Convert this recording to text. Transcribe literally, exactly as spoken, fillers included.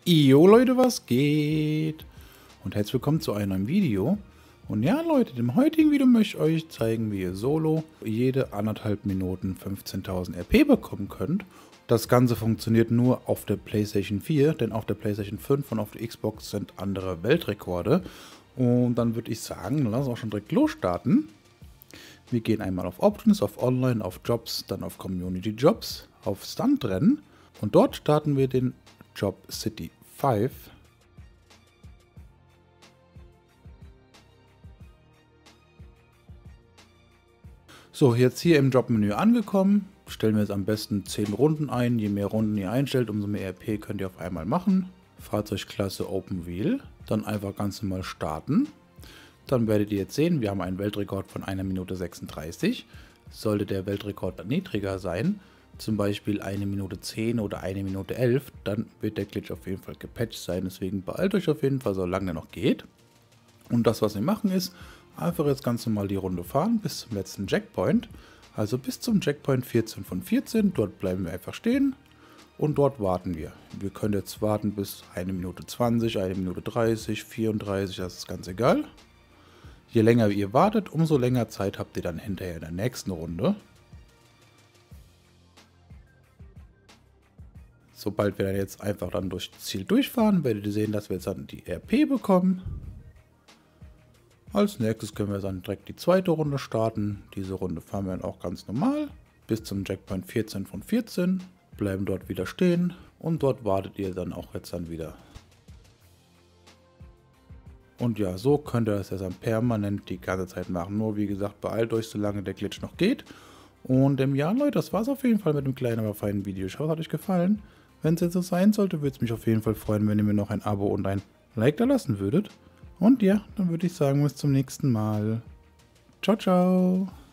Jo Leute, was geht? Und herzlich willkommen zu einem neuen Video. Und ja Leute, im heutigen Video möchte ich euch zeigen, wie ihr solo jede anderthalb Minuten fünfzehntausend R P bekommen könnt. Das Ganze funktioniert nur auf der PlayStation vier, denn auf der PlayStation fünf und auf der Xbox sind andere Weltrekorde. Und dann würde ich sagen, lass uns auch schon direkt losstarten. Wir gehen einmal auf Options, auf Online, auf Jobs, dann auf Community Jobs, auf Stuntrennen. Und dort starten wir den Job City fünf. So, jetzt hier im Jobmenü angekommen, stellen wir jetzt am besten zehn Runden ein. Je mehr Runden ihr einstellt, umso mehr R P könnt ihr auf einmal machen. Fahrzeugklasse Open Wheel, dann einfach ganz normal starten. Dann werdet ihr jetzt sehen, wir haben einen Weltrekord von einer Minute sechsunddreißig. Sollte der Weltrekord niedriger sein, zum Beispiel eine Minute zehn oder eine Minute elf, dann wird der Glitch auf jeden Fall gepatcht sein. Deswegen beeilt euch auf jeden Fall, solange er noch geht. Und das, was wir machen, ist einfach jetzt ganz normal die Runde fahren bis zum letzten Checkpoint. Also bis zum Checkpoint vierzehn von vierzehn. Dort bleiben wir einfach stehen und dort warten wir. Wir können jetzt warten bis eine Minute zwanzig, eine Minute dreißig, vierunddreißig, das ist ganz egal. Je länger ihr wartet, umso länger Zeit habt ihr dann hinterher in der nächsten Runde. Sobald wir dann jetzt einfach dann durch das Ziel durchfahren, werdet ihr sehen, dass wir jetzt dann die R P bekommen. Als nächstes können wir dann direkt die zweite Runde starten. Diese Runde fahren wir dann auch ganz normal bis zum Checkpoint vierzehn von vierzehn. Bleiben dort wieder stehen und dort wartet ihr dann auch jetzt dann wieder. Und ja, so könnt ihr das jetzt dann permanent die ganze Zeit machen. Nur wie gesagt, beeilt euch, solange der Glitch noch geht. Und im ja, Leute, das war es auf jeden Fall mit dem kleinen, aber feinen Video. Ich hoffe, es hat euch gefallen. Wenn es jetzt so sein sollte, würde es mich auf jeden Fall freuen, wenn ihr mir noch ein Abo und ein Like da lassen würdet. Und ja, dann würde ich sagen, bis zum nächsten Mal. Ciao, ciao.